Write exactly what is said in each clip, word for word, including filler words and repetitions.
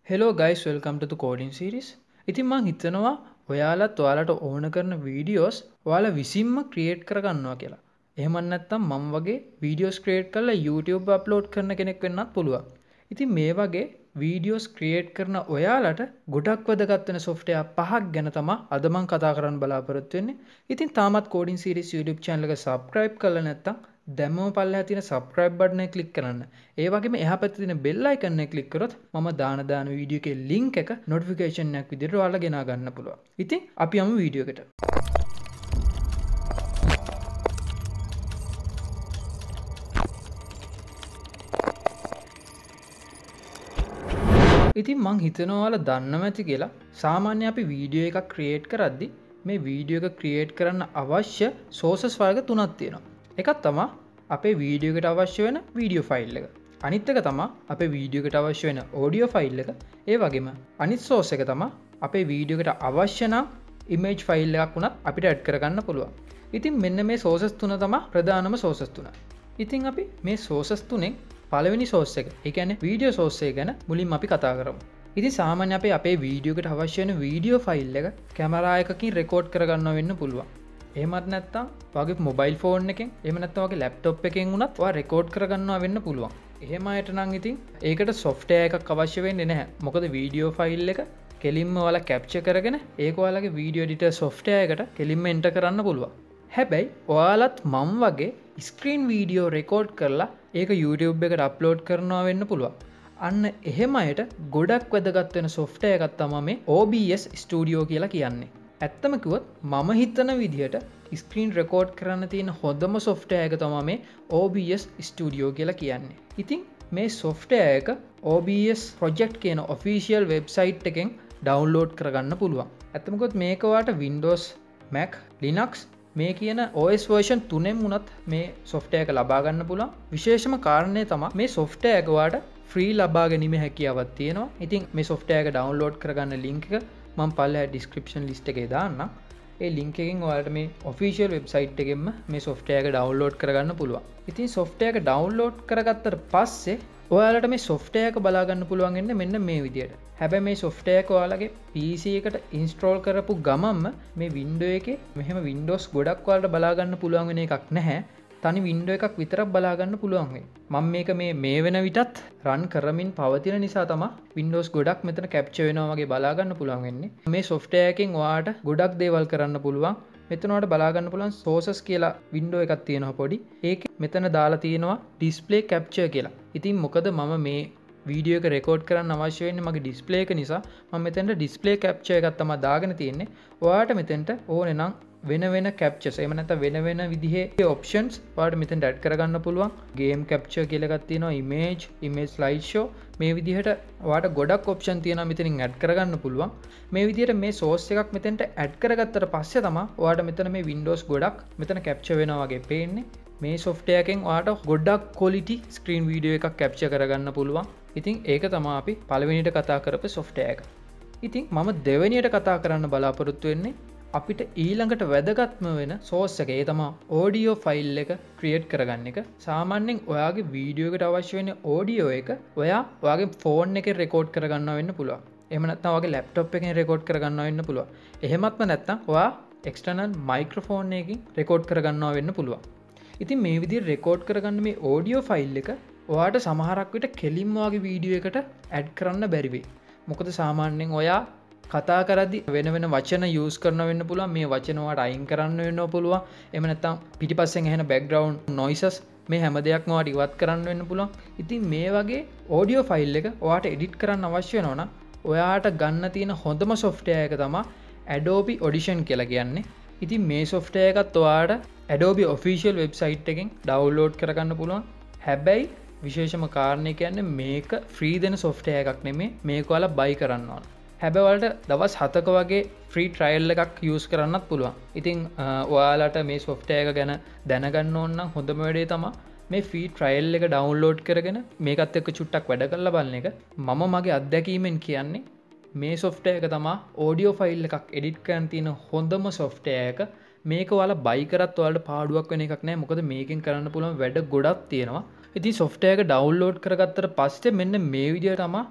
Hello guys, welcome to the coding series. ඉතින් මං හිතනවා ඔයාලත් ඔයාලට ඕන කරන වීඩියෝස් ඔයාලා විසින්ම ක්‍රියේට් කරගන්නවා කියලා. එහෙම නැත්නම් මම වගේ වීඩියෝස් ක්‍රියේට් කරලා YouTube අප්ලෝඩ් කරන කෙනෙක් වෙන්නත් පුළුවන්. ඉතින් මේ වගේ වීඩියෝස් ක්‍රියේට් කරන ඔයාලට ගොඩක් වැදගත් වෙන software පහක් ගැන තමයි අද මම කතා කරන්න බලාපොරොත්තු වෙන්නේ. ඉතින් තාමත් coding series YouTube channel එක subscribe කරලා නැත්නම් දැම්මම පල්ලෙහා තියෙන subscribe button එක click කරන්න. ඒ වගේම එහා පැත්තේ තියෙන bell icon එක click කරොත් මම දාන දාන වීඩියෝ එකේ link එක notification එකක් විදිහට ඔයාලා ගෙනා ගන්න පුළුවන්. ඉතින් අපි යමු වීඩියෝ එකට. ඉතින් මං හිතනවා ඔයාලා දන්නවා ඇති කියලා සාමාන්‍ය අපි වීඩියෝ එකක් ක්‍රියේට් කරද්දි මේ වීඩියෝ එක ක්‍රියේට් කරන්න අවශ්‍ය sources වර්ග තුනක් තියෙනවා. එකක් තමයි අපේ වීඩියෝ එකට අවශ්‍ය වෙන වීඩියෝ ෆයිල් එක. අනිත් එක තමයි අපේ වීඩියෝ එකට අවශ්‍ය වෙන ඔඩියෝ ෆයිල් එක. ඒ වගේම අනිත් source එක තමයි අපේ වීඩියෝ එකට අවශ්‍ය නම් image ෆයිල් එකක් උනත් අපිට add කරගන්න පුළුවන්. ඉතින් මෙන්න මේ sources තුන තමයි ප්‍රධානම sources තුන. ඉතින් අපි මේ sources තුනෙන් පළවෙනි source එක, ඒ කියන්නේ වීඩියෝ source එක ගැන මුලින්ම අපි කතා කරමු. ඉතින් සාමාන්‍ය අපේ අපේ වීඩියෝ එකට අවශ්‍ය වෙන වීඩියෝ ෆයිල් එක කැමරා එකකින් රෙකෝඩ් කරගන්න වෙන්න පුළුවන්. එහෙමත් නැත්නම් ඔයාගේ මොබයිල් ෆෝන් එකෙන් එහෙම නැත්නම් ඔයාගේ ලැප්ටොප් එකෙන් උනත් ඔයා රෙකෝඩ් කරගන්නවා වෙන්න පුළුවන්. එහෙම අයට නම් ඉතින් ඒකට software එකක් අවශ්‍ය වෙන්නේ නැහැ. මොකද වීඩියෝ ෆයිල් එක කෙලින්ම ඔයාලා capture කරගෙන ඒක ඔයාලගේ වීඩියෝ එඩිටර් software එකට කෙලින්ම enter කරන්න පුළුවන්. හැබැයි ඔයාලත් මම වගේ ස්ක්‍රීන් වීඩියෝ රෙකෝඩ් කරලා ඒක YouTube එකට අප්ලෝඩ් කරනවා වෙන්න පුළුවන්. අන්න එහෙම අයට ගොඩක් වැදගත් වෙන software එකක් තමයි මේ O B S Studio කියලා කියන්නේ. ඇත්තම කිව්වොත් මම හිතන විදිහට ස්ක්‍රීන් රෙකෝඩ් කරන්න තියෙන හොඳම software එක තමයි මේ O B S Studio කියලා කියන්නේ. ඉතින් මේ software එක O B S project කියන official website එකෙන් download කරගන්න පුළුවන්. ඇත්තම කිව්වොත් මේක ඔයාලට Windows, Mac, Linux මේ කියන O S version තුනෙන් උනත් මේ software එක ලබා ගන්න පුළුවන්. විශේෂම කාරණේ තමයි මේ software එක ඔයාලට free ලබා ගැනීමේ හැකියාවක් තියෙනවා. ඉතින් මේ software එක download කරගන්න link එක මම පල්ලෙහා description list එකේ දාන්නම්. ඒ link එකෙන් ඔයාලට මේ official website එකෙන්ම මේ software එක download කරගන්න පුළුවන්. ඉතින් software එක download කරගත්තට පස්සේ ඔයාලට මේ software එක බලා ගන්න පුළුවන් වෙන්නේ මෙන්න මේ විදියට. හැබැයි මේ software එක ඔයාලගේ P C එකට install කරපු ගමන්ම මේ window එකේ මෙහෙම windows ගොඩක් ඔයාලට බලා ගන්න පුළුවන් වෙන එකක් නැහැ. තනි window එකක් විතරක් බලා ගන්න පුළුවන් වෙයි. මම මේක මේ මේ වෙන විටත් run කරමින් පවතින නිසා තමයි windows ගොඩක් මෙතන capture වෙනවා වගේ බලා ගන්න පුළුවන් වෙන්නේ. මේ software එකෙන් ඔයාලට ගොඩක් දේවල් කරන්න පුළුවන්. මෙතන ඔයාලට බලා ගන්න පුළුවන් sources කියලා window එකක් තියෙනවා පොඩි. ඒකේ මෙතන දාලා තියෙනවා display capture කියලා. ඉතින් මොකද මම මේ වීඩියෝ එක රෙකෝඩ් කරන්න අවශ්‍ය වෙන්නේ මගේ display එක නිසා මම මෙතනට display capture එකක් තමයි දාගෙන තියෙන්නේ. ඔයාලට මෙතනට ඕනේ නම් වෙන වෙන captures එහෙම නැත්නම් වෙන වෙන විදිහේ options ඔයාලට මෙතෙන්ට add කරගන්න පුළුවන්. game capture කියලා එකක් තියෙනවා, image, image slideshow මේ විදිහට ඔයාලට ගොඩක් option තියෙනවා මෙතනින් add කරගන්න පුළුවන්. මේ විදිහට මේ source එකක් මෙතෙන්ට add කරගත්තට පස්සේ තමයි ඔයාලට මෙතන මේ windows ගොඩක් මෙතන capture වෙනවා වගේ පේන්නේ. මේ software එකෙන් ඔයාලට ගොඩක් quality screen video එකක් capture කරගන්න පුළුවන්. ඉතින් ඒක තමයි අපි පළවෙනියට කතා කරපු software එක. ඉතින් මම දෙවෙනියට කතා කරන්න බලාපොරොත්තු වෙන්නේ අපිට ඊළඟට වැදගත්ම වෙන source එක. ඒ තමයි audio file එක create කරගන්න එක. සාමාන්‍යයෙන් ඔයාගේ වීඩියෝ එකට අවශ්‍ය වෙන audio එක ඔයා ඔයාගේ phone එකෙන් record කරගන්නවා වෙන්න පුළුවන්. එහෙම නැත්නම් ඔයාගේ laptop එකෙන් record කරගන්නවා වෙන්න පුළුවන්. එහෙමත්ම නැත්නම් ඔයා external microphone එකකින් record කරගන්නවා වෙන්න පුළුවන්. ඉතින් මේ විදිහට record කරගන්න මේ audio file එක ඔයාට සමහරක් විට කෙලින්ම ඔයාගේ වීඩියෝ එකට add කරන්න බැරි වෙයි. මොකද සාමාන්‍යයෙන් ඔයා කතා කරද්දි වෙන වෙන වචන use කරන්න වෙන්න පුළුවන්. මේ වචන ඔයාලට අයින් කරන්න වෙන්න පුළුවන්. එහෙම නැත්නම් පිටිපස්සෙන් ඇහෙන background noises මේ හැම දෙයක්ම ඔයාලට ඉවත් කරන්න වෙන්න පුළුවන්. ඉතින් මේ වගේ audio file එක ඔයාට edit කරන්න අවශ්‍ය වෙනවා නම් ඔයාට ගන්න තියෙන හොඳම software එක තමයි Adobe Audition කියලා කියන්නේ. ඉතින් මේ software එකත් ඔයාට Adobe official website එකෙන් download කරගන්න පුළුවන්. හැබැයි විශේෂම කාරණේ කියන්නේ මේක free දෙන software එකක් නෙමෙයි. මේක ඔයාලා buy කරන්න ඕන. හැබැයි ඔයාලට දවස් හතක වගේ free trial එකක් use කරන්නත් පුළුවන්. ඉතින් ඔයාලට මේ software එක ගැන දැනගන්න ඕන නම් හොඳම වැඩේ තමයි මේ free trial එක download කරගෙන මේකත් එක්ක චුට්ටක් වැඩ කරලා බලන එක. මම මගේ අත්දැකීමෙන් කියන්නේ මේ software එක තමයි audio file එකක් edit කරන්න තියෙන හොඳම software එක. මේක ඔයාලා buy කරත් ඔයාලට පාඩුවක් වෙන එකක් නෑ. මොකද මේකෙන් කරන්න පුළුවන් වැඩ ගොඩක් තියෙනවා. ඉතින් software එක download කරගත්තට පස්සේ මෙන්න මේ විදිහට තමයි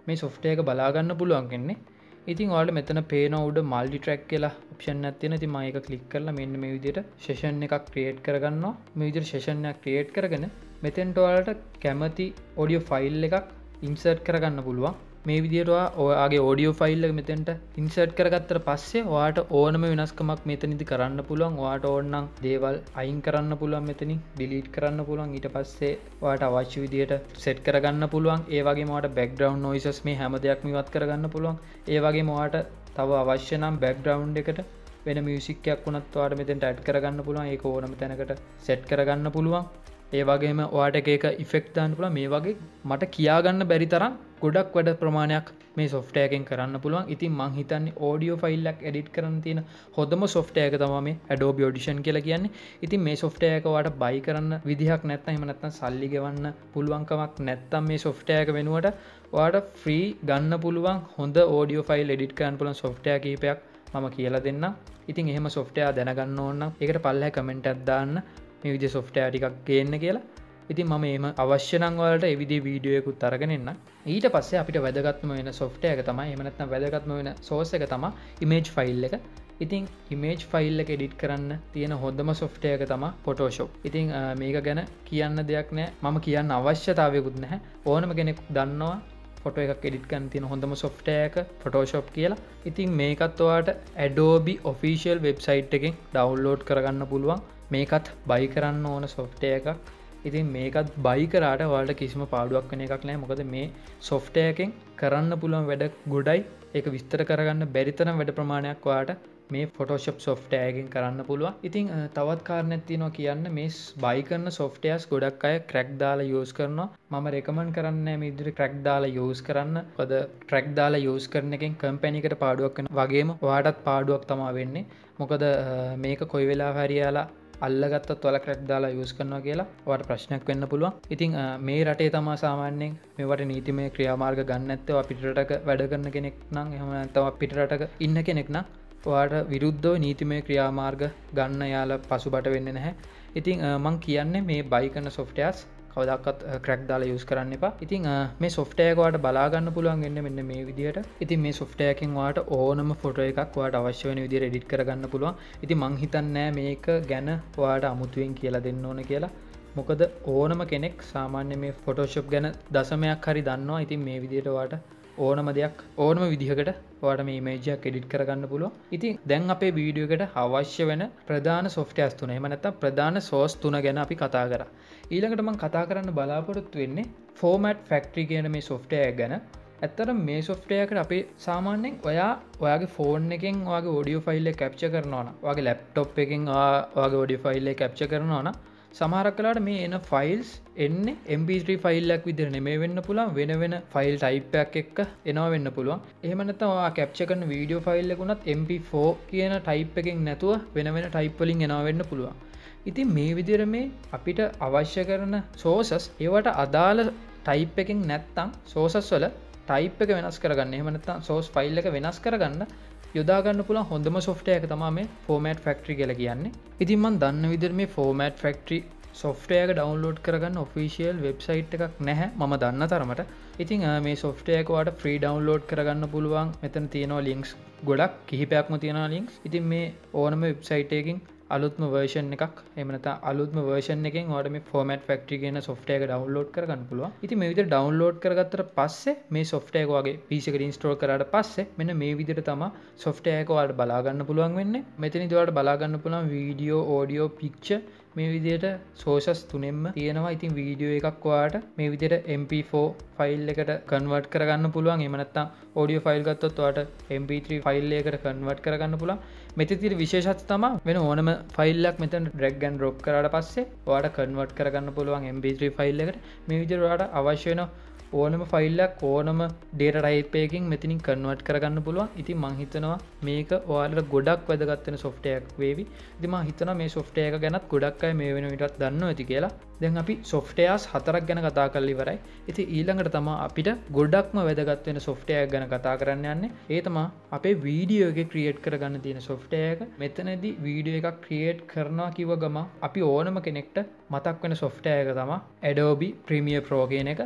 මේ software එක බලා ගන්න පුළුවන් වෙන්නේ. ඉතින් ඔයාලට මෙතන පේන උඩ multi track කියලා option එකක් තියෙනවා. ඉතින් මම ඒක click කරලා මෙන්න මේ විදිහට session එකක් create කරගන්නවා. මේ විදිහට session එකක් create කරගෙන මෙතෙන්ට ඔයාලට කැමති audio file එකක් insert කරගන්න පුළුවන්. මේ විදිහට ඔයාගේ audio file එක මෙතෙන්ට insert කරගත්තට පස්සේ ඔයාට ඕනම වෙනස්කමක් මෙතනදි කරන්න පුළුවන්. ඔයාට ඕන නම් දේවල් අයින් කරන්න පුළුවන්, මෙතනින් delete කරන්න පුළුවන්. ඊට පස්සේ ඔයාට අවශ්‍ය විදිහට set කරගන්න පුළුවන්. ඒ වගේම ඔයාට background noises මේ හැම දෙයක්ම ඉවත් කරගන්න පුළුවන්. ඒ වගේම ඔයාට තව අවශ්‍ය නම් background එකට වෙන music එකක් වුණත් ඔයාට මෙතෙන්ට add කරගන්න පුළුවන්. ඒක ඕනම තැනකට set කරගන්න පුළුවන්. ඒ වගේම ඔයාට එක එක ඉෆෙක්ට් දාන්න පුළුවන්. මේ වගේ මට කියාගන්න බැරි තරම් ගොඩක් වැඩ ප්‍රමාණයක් මේ software එකෙන් කරන්න පුළුවන්. ඉතින් මං හිතන්නේ audio file එකක් edit කරන්න තියෙන හොඳම software එක තමයි මේ Adobe Audition කියලා කියන්නේ. ඉතින් මේ software එක ඔයාට buy කරන්න විදිහක් නැත්නම් එහෙම නැත්නම් සල්ලි ගෙවන්න පුළුවන්කමක් නැත්නම් මේ software එක වෙනුවට ඔයාට free ගන්න පුළුවන් හොඳ audio file edit කරන්න පුළුවන් software කීපයක් මම කියලා දෙන්නම්. ඉතින් එහෙම software දැනගන්න ඕන නම් ඒකට පල්ලෙහා comment එකක් දාන්න. මේ විදිහේ software ටිකක් ගේන්න කියලා. ඉතින් මම එහෙම අවශ්‍ය නම් වලට ඒ විදිහේ වීඩියෝ එකකුත් අරගෙන එන්නම්. ඊට පස්සේ අපිට වැදගත්ම වෙන software එක තමයි එහෙම නැත්නම් වැදගත්ම වෙන source එක තමයි image file එක. ඉතින් image file එක edit කරන්න තියෙන හොඳම software එක තමයි Photoshop. ඉතින් මේක ගැන කියන්න දෙයක් නැහැ. මම කියන්න අවශ්‍යතාවයකුත් නැහැ. ඕනම කෙනෙක් දන්නවා ෆොටෝ එකක් එඩිට් කරන්න තියෙන හොඳම software එක Photoshop කියලා. ඉතින් මේකත් ඔයාට Adobe official website එකෙන් download කරගන්න පුළුවන්. මේකත් buy කරන්න ඕන software එකක්. ඉතින් මේකත් buy කරාට ඔයාලට කිසිම පාඩුවක් වෙන එකක් නැහැ. මොකද මේ software එකෙන් කරන්න පුළුවන් වැඩ ගොඩයි. ඒක විස්තර කරගන්න බැරි තරම් වැඩ ප්‍රමාණයක් ඔයාට මේ Photoshop software එකෙන් කරන්න පුළුවන්. ඉතින් තවත් කාරණයක් තියෙනවා කියන්න, මේ buy කරන softwares ගොඩක් අය crack දාලා use කරනවා. මම recommend කරන්නේ මේ විදිහට crack දාලා use කරන්න. මොකද crack දාලා use කරන එකෙන් company එකට පාඩුවක් වෙනවා. වගේම ඔයාටත් පාඩුවක් තමයි වෙන්නේ. මොකද මේක කොයි වෙලාවෙ හරි යාලා අල්ලගත්තත් ඔයාලා crack දාලා use කරනවා කියලා ඔයාලට ප්‍රශ්නයක් වෙන්න පුළුවන්. ඉතින් මේ රටේ තමයි සාමාන්‍යයෙන් මේවට නීතිමය ක්‍රියාමාර්ග ගන්න නැත්තේ. ඔයා පිටරටක වැඩ කරන කෙනෙක් නම් එහෙම නැත්නම් පිටරටක ඉන්න කෙනෙක් නම් ඔයාට විරුද්ධව නීතිමය ක්‍රියාමාර්ග ගන්න යාලා පසුබට වෙන්නේ නැහැ. ඉතින් මම කියන්නේ මේ buy කරන softwares කවදාකවත් crack දාලා use කරන්න එපා. ඉතින් මේ software එක ඔයාලට බලා ගන්න පුළුවන් වෙන්නේ මෙන්න මේ විදිහට. ඉතින් මේ software එකෙන් ඔයාලට ඕනම ෆොටෝ එකක් ඔයාලට අවශ්‍ය වෙන විදිහට edit කරගන්න පුළුවන්. ඉතින් මං හිතන්නේ මේක ගැන ඔයාලට අමුතුවෙන් කියලා දෙන්න ඕන කියලා. මොකද ඕනම කෙනෙක් සාමාන්‍ය මේ Photoshop ගැන දශමයක් හරි දන්නවා. ඉතින් මේ විදිහට ඔයාලට ඕනම දෙයක් ඕනම විදිහකට ඔයාලට මේ image එකක් edit කරගන්න පුළුවන්. ඉතින් දැන් අපේ වීඩියෝ එකට අවශ්‍ය වෙන ප්‍රධාන softwares තුන, එහෙම නැත්නම් ප්‍රධාන source තුන ගැන අපි කතා කරා. ඊළඟට මම කතා කරන්න බලාපොරොත්තු වෙන්නේ Format Factory කියන මේ software එක ගැන. ඇත්තටම මේ software එකට අපි සාමාන්‍යයෙන් ඔයා ඔයාගේ phone එකෙන් ඔයාගේ audio file එක capture කරනවා නම්, ඔයාගේ laptop එකෙන් ඔයාගේ audio file එක capture කරනවා නම් සමහරක් වෙලාවට මේ එන files එන්නේ M P three file එකක් විදිහට නෙමෙයි වෙන්න පුළුවන්, වෙන වෙන file type එකක් එක්ක එනවා වෙන්න පුළුවන්. එහෙම නැත්නම් ඔයා capture කරන video file එක උනත් M P four කියන type එකකින් නැතුව වෙන වෙන type වලින් එනවා වෙන්න පුළුවන්. ඉතින් මේ විදිහට මේ අපිට අවශ්‍ය කරන sources ඒවට අදාළ type එකකින් නැත්නම් sources වල type එක වෙනස් කරගන්න, එහෙම නැත්නම් source file එක වෙනස් කරගන්න යොදා ගන්න පුළුවන් හොඳම software එක තමයි මේ Format Factory කියලා කියන්නේ. ඉතින් මම දන්න විදිහට මේ Format Factory software එක download කරගන්න official website එකක් නැහැ මම දන්න තරමට. ඉතින් මේ software එක ඔයාලට free download කරගන්න පුළුවන්. මෙතන තියෙනවා links ගොඩක්, කිහිපයක්ම තියෙනවා links. ඉතින් මේ ඕනම website එකකින් අලුත්ම version එකක් එහෙම නැත්නම් අලුත්ම version එකෙන් ඔයාලට මේ Format Factory කියන software එක download කරගන්න පුළුවන්. ඉතින් මේ විදිහට download කරගත්තට පස්සේ මේ software එක ඔයාගේ P C එකට install කරාට පස්සේ මෙන්න මේ විදිහට තමයි software එක ඔයාලට බලා ගන්න පුළුවන් වෙන්නේ. මෙතනදී ඔයාලට බලා ගන්න පුළුවන් video, audio, picture මේ විදිහට sources තුනෙන්ම තියෙනවා. ඉතින් වීඩියෝ එකක් ඔයාලට මේ විදිහට M P four ෆයිල් එකට convert කරගන්න පුළුවන්. එහෙම නැත්නම් audio file ගත්තොත් ඔයාලට M P three ෆයිල් එකකට convert කරගන්න පුළුවන්. මෙතන තියෙන විශේෂත්වය තමයි වෙන ඕනම ෆයිල් එකක් මෙතන drag and drop කරාට පස්සේ ඔයාලට convert කරගන්න පුළුවන් M P three ෆයිල් එකට. මේ විදිහට ඔයාලට අවශ්‍ය වෙන ඕනම ෆයිල් එකක් ඕනම data type එකකින් මෙතනින් convert කරගන්න පුළුවන්. ඉතින් මම හිතනවා මේක ඔයාලට ගොඩක් වැදගත් වෙන software එකක් වේවි. ඉතින් මම හිතනවා මේ software එක ගැනත් ගොඩක් අය මේ වෙන විදිහට දන්නවා ඇති කියලා. දැන් අපි softwares හතරක් ගැන කතා කරලා ඉවරයි. ඉතින් ඊළඟට තමයි අපිට ගොඩක්ම වැදගත් වෙන software එක ගැන කතා කරන්න යන්නේ. ඒ තමයි අපේ වීඩියෝ එකේ create කරගන්න තියෙන software එක. මෙතනදී වීඩියෝ එකක් create කරනවා කිව්ව ගමන් අපි ඕනම කෙනෙක්ට මතක් වෙන software එක තමයි Adobe Premiere Pro කියන එක.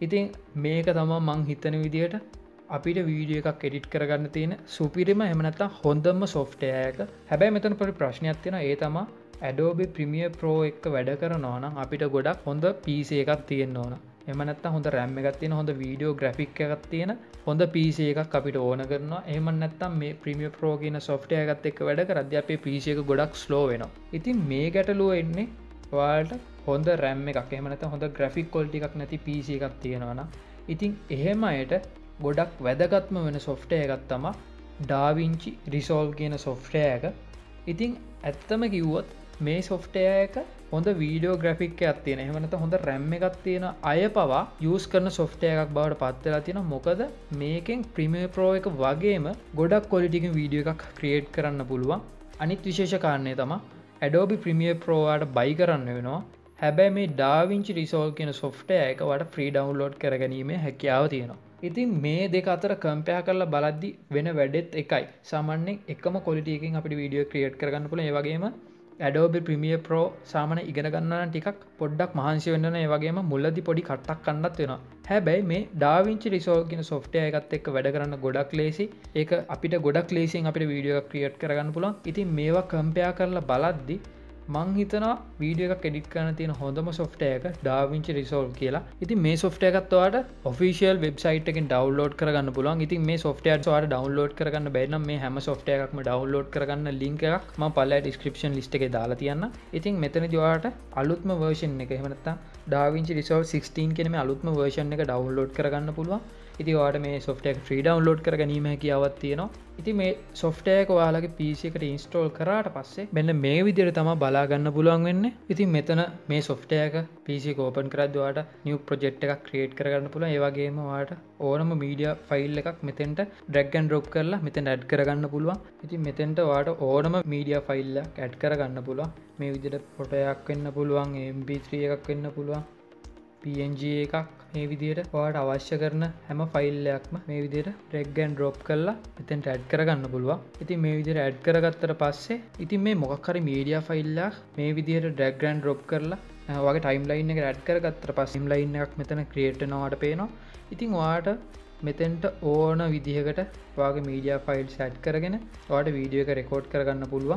ඉතින් මේක තමා මං හිතන විදියට අපිට වීඩියෝ එකක් එඩිට් කරගන්න තියෙන සුපිරිම එහෙම නැත්නම් හොඳම software එක. හැබැයි මෙතන පොඩි ප්‍රශ්නයක් තියෙනවා. ඒ තමයි Adobe Premiere Pro එක වැඩ කරනවා නම් අපිට ගොඩක් හොඳ පී සී එකක් තියෙන්න ඕන. එහෙම නැත්නම් හොඳ RAM එකක් තියෙන හොඳ වීඩියෝ ග්‍රැෆික් එකක් තියෙන හොඳ පී සී එකක් අපිට ඕන කරනවා. එහෙම නැත්නම් මේ Premiere Pro කියන software එකත් එක්ක වැඩ කරද්දී අපේ පී සී එක ගොඩක් slow වෙනවා. ඉතින් මේ ගැටලුව එන්නේ ඔයාලට හොඳ RAM එකක් එහෙම නැත්නම් හොඳ graphic quality එකක් නැති පී සී එකක් තියෙනවා නම් ඉතින් එහෙම අයට ගොඩක් වැදගත්ම වෙන software එකක් තමයි DaVinci Resolve කියන software එක. ඉතින් ඇත්තම කිව්වොත් මේ software එක හොඳ වීඩියෝ ග්‍රැෆික් එකක් තියෙන එහෙම නැත්නම් හොඳ RAM එකක් තියෙන අය පවා use කරන software එකක් බවට පත් වෙලා තියෙනවා. මොකද මේකෙන් Premiere Pro එක වගේම ගොඩක් quality එකකින් වීඩියෝ එකක් create කරන්න පුළුවන්. අනිත් විශේෂ කාරණේ තමයි Adobe Premiere Pro වලට buy කරන්න වෙනවා. හැබැයි මේ DaVinci Resolve කියන software එක වලට free download කරගැනීමේ හැකියාව තියෙනවා. ඉතින් මේ දෙක අතර කම්පෙයාර් කරලා බලද්දි වෙන වැඩෙත් එකයි. සාමාන්‍යයෙන් එකම quality එකකින් අපිට වීඩියෝ ක්‍රියේට් කරගන්න පුළුවන්. ඒ වගේම Adobe Premiere Pro සාමාන්‍යයෙන් ඉගෙන ගන්න නම් ටිකක් පොඩ්ඩක් මහන්සි වෙන්න ඕනේ. ඒ වගේම මුලදී පොඩි කට්ටක් කන්නත් වෙනවා. හැබැයි මේ DaVinci Resolve කියන software එකත් එක්ක වැඩ කරන්න ගොඩක් ලේසි. ඒක අපිට ගොඩක් ලේසියෙන් අපිට වීඩියෝ එකක් ක්‍රියේට් කරගන්න පුළුවන්. ඉතින් මේවා කම්පෙයාර් කරලා බලද්දි මං හිතනවා වීඩියෝ එකක් එඩිට් කරන්න තියෙන හොඳම software එක DaVinci Resolve කියලා. ඉතින් මේ software එකත් ඔයාලට official website එකෙන් download කරගන්න පුළුවන්. ඉතින් මේ software එක ඔයාලට download කරගන්න බැරි නම් මේ හැම software එකක්ම download කරගන්න link එකක් මම පල්ලෙහා description list එකේ දාලා තියන්නම්. ඉතින් මෙතනදී ඔයාලට අලුත්ම version එක එහෙම නැත්නම් DaVinci Resolve sixteen කියන මේ අලුත්ම version එක download කරගන්න පුළුවන්. ඉතින් ඔයාලට මේ software එක free download කරගැනීම හැකියාවක් තියෙනවා. ඉතින් මේ software එක ඔයාලගේ පී සී එකට install කරාට පස්සේ මෙන්න මේ විදිහට තමයි බලා ගන්න පුළුවන් වෙන්නේ. ඉතින් මෙතන මේ software එක පී සී එක open කරද්දී ඔයාලට new project එකක් create කරගන්න පුළුවන්. ඒ වගේම ඔයාලට ඕනම media file එකක් මෙතෙන්ට drag and drop කරලා මෙතෙන්ට add කරගන්න පුළුවන්. ඉතින් මෙතෙන්ට ඔයාලට ඕනම media file එකක් add කරගන්න පුළුවන්. මේ විදිහට photo එකක් වෙන්න පුළුවන්, එම් පී ත්‍රී එකක් වෙන්න පුළුවන්, පී එන් ජී එකක් මේ විදිහට ඔයාලට අවශ්‍ය කරන හැම ෆයිල් එකක්ම මේ විදිහට drag and drop කරලා මෙතෙන්ට add කරගන්න පුළුවන්. ඉතින් මේ විදිහට add කරගත්තට පස්සේ ඉතින් මේ මොකක් හරි media file එකක් මේ විදිහට drag and drop කරලා ඔයාගේ timeline එකට add කරගත්තට පස්සේ timeline එකක් මෙතන create වෙනවාට පේනවා. ඉතින් ඔයාලට මෙතෙන්ට ඕන විදිහකට ඔයාගේ media files add කරගෙන ඔයාලට වීඩියෝ එක record කරගන්න පුළුවන්.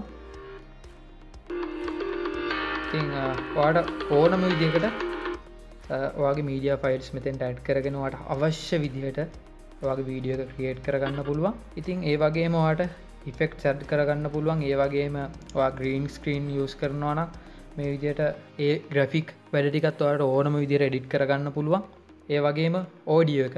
ඉතින් ඔයාලට ඕනම විදිහකට ඔයාගේ media files මෙතෙන්ට add කරගෙන ඔයාලට අවශ්‍ය විදිහට ඔයාගේ වීඩියෝ එක create කරගන්න පුළුවන්. ඉතින් ඒ වගේම ඔයාලට effects add කරගන්න පුළුවන්. ඒ වගේම ඔයා green screen use කරනවා නම් මේ විදිහට ඒ graphic වැඩ ටිකත් ඔයාලට ඕනම විදිහට edit කරගන්න පුළුවන්. ඒ වගේම audio එක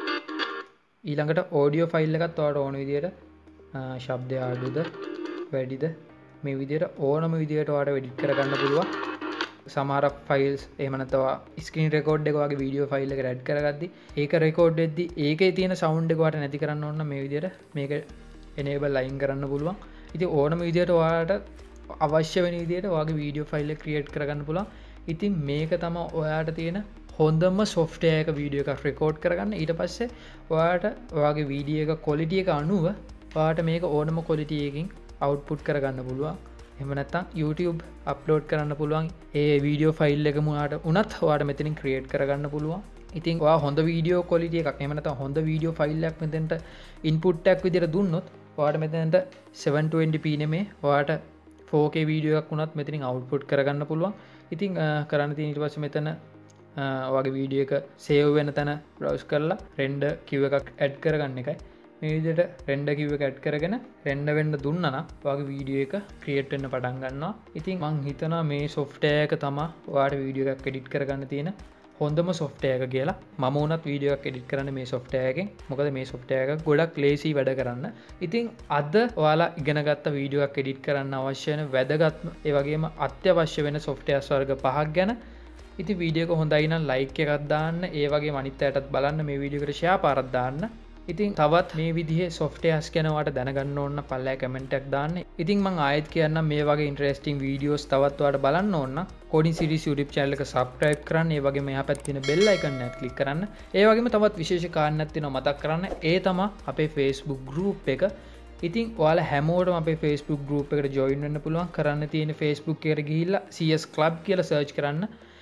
ඊළඟට audio file එකත් ඔයාලට ඕන විදිහට ශබ්දය අඩුද වැඩිද මේ විදිහට ඕනම විදිහට ඔයාලට edit කරගන්න පුළුවන්. සමහර ෆයිල්ස් එහෙම නැත්නම් ස්ක්‍රීන් රෙකෝඩ් එක වගේ වීඩියෝ ෆයිල් එකට ඇඩ් කරගද්දි ඒක රෙකෝඩ් වෙද්දි ඒකේ තියෙන සවුන්ඩ් එක ඔයාලට නැති කරන්න ඕන නම් මේ විදිහට මේක enable අයින් කරන්න පුළුවන්. ඉතින් ඕනම විදිහට ඔයාලට අවශ්‍ය වෙන විදිහට ඔයාගේ වීඩියෝ ෆයිල් එක ක්‍රියේට් කරගන්න පුළුවන්. ඉතින් මේක තමයි ඔයාලට තියෙන හොඳම software එක වීඩියෝ එකක් රෙකෝඩ් කරගන්න. ඊට පස්සේ ඔයාලට ඔයාගේ වීඩියෝ එක quality එක අනුව ඔයාලට මේක ඕනම quality එකකින් output කරගන්න පුළුවන්. එහෙම නැත්නම් YouTube upload කරන්න පුළුවන්. ඒ වීඩියෝ ෆයිල් එකම ඔයාලට උනත් ඔයාලට මෙතනින් create කරගන්න පුළුවන්. ඉතින් ඔයා හොඳ වීඩියෝ quality එකක් එහෙම නැත්නම් හොඳ වීඩියෝ ෆයිල් එකක් මෙතෙන්ට input එකක් විදිහට දුන්නොත් ඔයාලට මෙතෙන්ට seven twenty p නෙමේ ඔයාලට four K වීඩියෝ එකක් උනත් මෙතනින් output කරගන්න පුළුවන්. ඉතින් කරන්න තියෙන ඊට පස්සේ මෙතන ඔයාගේ වීඩියෝ එක save වෙන තැන browse කරලා render queue එකක් add කරගන්න එකයි. මේ විදිහට render queue එක add කරගෙන render වෙන්න දුන්නා නම් ඔයාගේ වීඩියෝ එක create වෙන්න පටන් ගන්නවා. ඉතින් මං හිතනවා මේ software එක තමයි ඔයාලට වීඩියෝ එකක් edit කරගන්න තියෙන හොඳම software එක කියලා. මම උනත් වීඩියෝ එකක් edit කරන්නේ මේ software එකෙන්. මොකද මේ software එක ගොඩක් lazy වැඩ කරන්න. ඉතින් අද ඔයාලා ඉගෙන ගත්ත වීඩියෝ එකක් edit කරන්න අවශ්‍ය වෙන වැදගත්ම ඒ වගේම අත්‍යවශ්‍ය වෙන software වර්ග පහක් ගැන. ඉතින් වීඩියෝ එක හොඳයි නම් like එකක් දාන්න. ඒ වගේම අනිත් අයටත් බලන්න මේ වීඩියෝ එකට share පාරක් දාන්න. ඉතින් තවත් මේ විදිහේ softwares ගැන ඔයාලට දැනගන්න ඕන නම් පල්ලෙහා comment එකක් දාන්න. ඉතින් මම ආයෙත් කියන්නම් මේ වගේ interesting videos තවත් ඔයාලට බලන්න ඕන නම් coding series YouTube channel එක subscribe කරන්න. ඒ වගේම එහා පැත්තේ තියෙන bell icon එකත් click කරන්න. ඒ වගේම තවත් විශේෂ කාරණයක් තියෙනවා මතක් කරන්න. ඒ තමයි අපේ Facebook group එක. ඉතින් ඔයාලා හැමෝටම අපේ Facebook group එකට join වෙන්න පුළුවන්. කරන්න තියෙන Facebook එකට ගිහිල්ලා C S Club කියලා search කරන්න.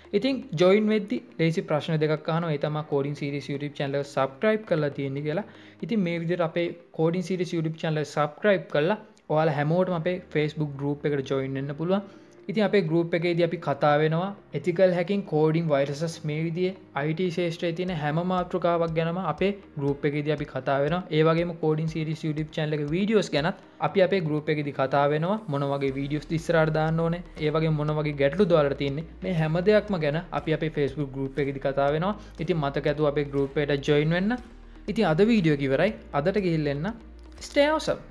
ඉතින් ජොයින් වෙද්දි ලේසි ප්‍රශ්න දෙකක් අහනවා. ඒ තමයි කෝඩින් සීරීස් YouTube channel එක subscribe කරලා තියෙන්නේ කියලා. ඉතින් මේ විදිහට අපේ කෝඩින් සීරීස් YouTube channel එක subscribe කරලා ඔයාලා හැමෝටම අපේ Facebook group එකට join වෙන්න පුළුවන්. ඉතින් අපේ group එකේදී අපි කතා වෙනවා ethical hacking coding viruses මේ විදිහේ I T ශාස්ත්‍රයේ තියෙන හැම මාතෘකාවක් ගැනම අපේ group එකේදී අපි කතා වෙනවා. ඒ වගේම coding series YouTube channel එකේ videos ගැනත් අපි අපේ group එකේදී කතා වෙනවා. මොන වගේ videos ඉස්සරහට දාන්න ඕනේ, ඒ වගේම මොන වගේ ගැටලුද ඔයාලට තියෙන්නේ, මේ හැම දෙයක්ම ගැන අපි අපේ Facebook group එකේදී කතා වෙනවා. ඉතින් මතක ඇතුව අපේ group එකට join වෙන්න. ඉතින් අද වීඩියෝ එක ඉවරයි. අදට ගිහිල්ලා එන්න. Stay awesome.